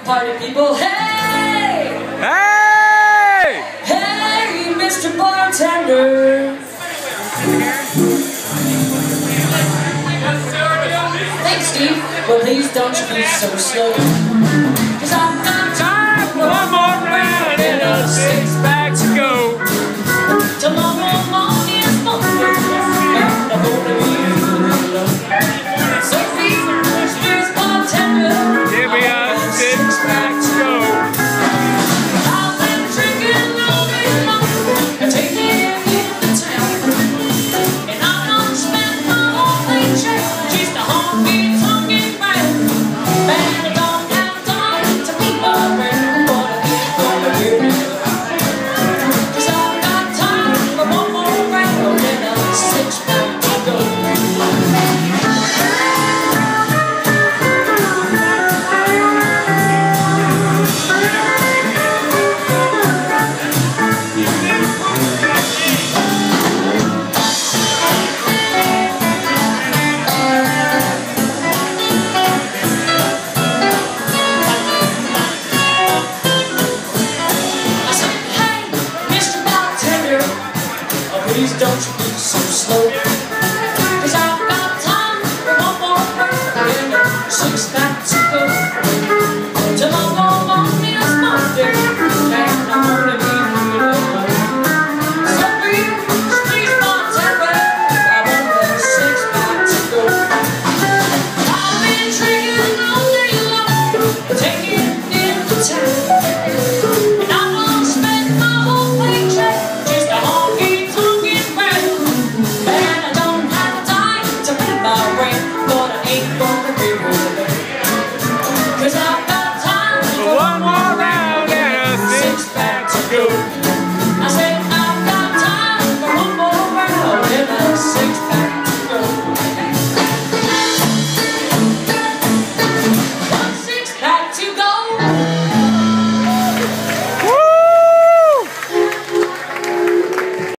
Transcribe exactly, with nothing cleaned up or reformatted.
Party people, hey! Hey! Hey, Mister Bartender! Thanks, Steve. Well, please don't you be so slow. Cause I've got time for one more round and a six-pack to go. Tomorrow morning is Monday, and I'm gonna be alone. So please, Mister Bartender, give me a six-pack to go. I've been drinking all day long and taking it into town, and I'm gonna spend my whole paycheck just a honky-tonkin' round. Man, I don't have time to meet my friend, but I keep gonna give it up. Cause I've got time for one more round and a six-pack to go. Please don't you be so slow. Cause I've got time for one more round and a six-pack to go. Tomorrow morning is Monday, and I'm gonna be alone. So please, please, Bartender, I want that six-pack to go. I've been drinking all day long, taking it into town, and I'm gonna spend my whole paycheck just a honky. Cause I've got time for one more round and a six-pack to go.